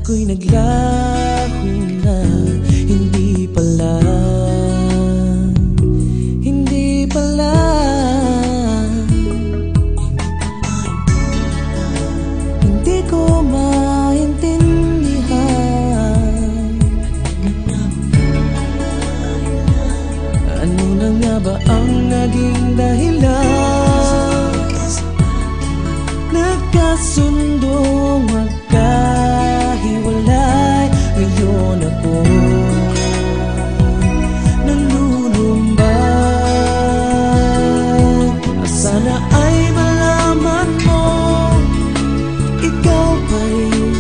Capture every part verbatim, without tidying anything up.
ko'y naglaho na. Hindi pala, hindi pala. Hindi ko maintindihan. Ano na nga ba ang naging dahilan? Nagkasundong magkahiwalay. Ngayon ako nalulumbay. Sana ay malaman mo, ikaw pa rin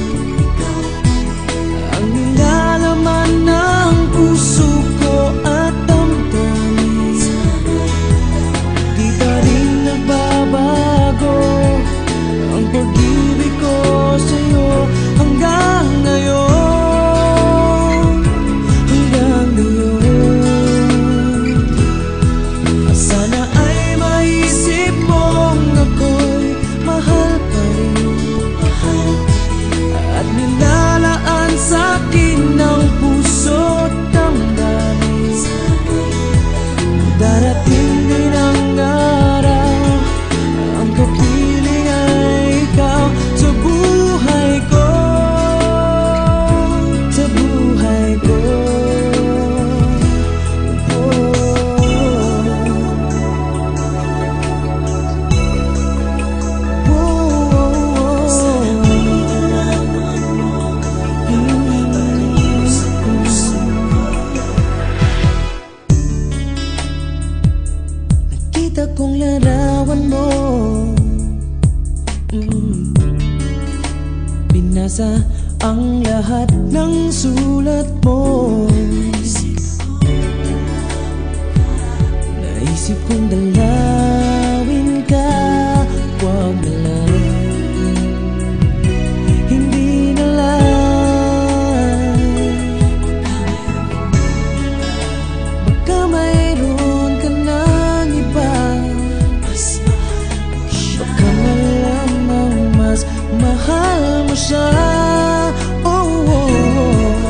ang nilalaman ng puso ko at damdamin. Di pa rin nagbabago ang pag-ibig ko sa'yo hanggang ngayon, hanggang ngayon. Sana ay maisip mong ako'y mahal pa rin at nilalaan sa'kin ng puso't damdamin. Darating din ang araw, ang kapiling ay ikaw sa buhay ko, sa buhay ko. Nakita kong larawan mo, mm. Binasa ang lahat ng sulat mo. Naisip kong dalawin ka, wag na lang, hindi na lang. Baka mayroon ka ng iba, baka malamang mas mahal mo siya. Oh, oh, oh.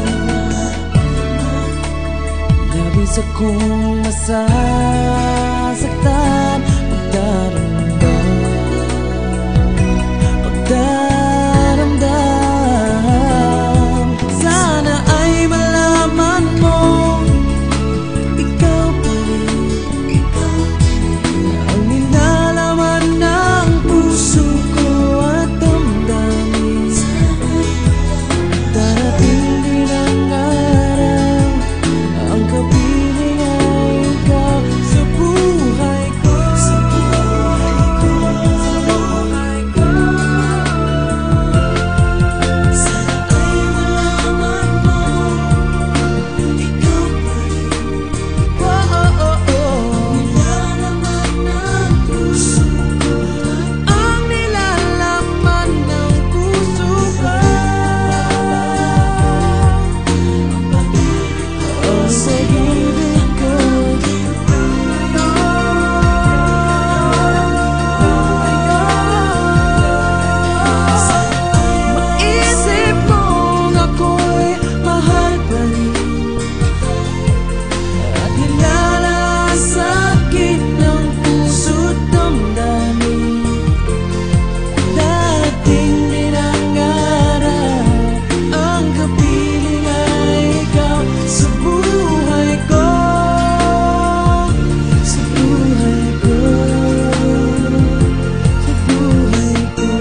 Labis akong masasaktan pagdaramdam, pagdaramdam. Sana ay malaman mo, ikaw pa rin ang nilalaman ng puso ko at damdamin. Darating din ang araw, ang kapiling ay ikaw sa buhay ko, sa buhay ko, sa buhay ko. Sana ay malaman mo, ikaw pa rin, oh, oh, oh, oh. Nilalaman ng puso ko, ang nilalaman ng puso ko. Oh, sa ibig ko, maisip mong ako'y mahal pa rin at nilalaan sa'kin ng puso't damdamin. Darating din ang araw, ang kapiling ay ikaw sa buhay ko, sa buhay ko, sa buhay ko.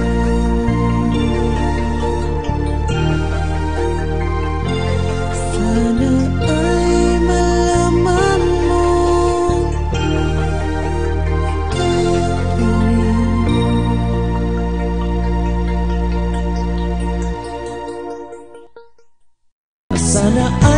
Sana ay malaman mo, ikaw pa rin. Sana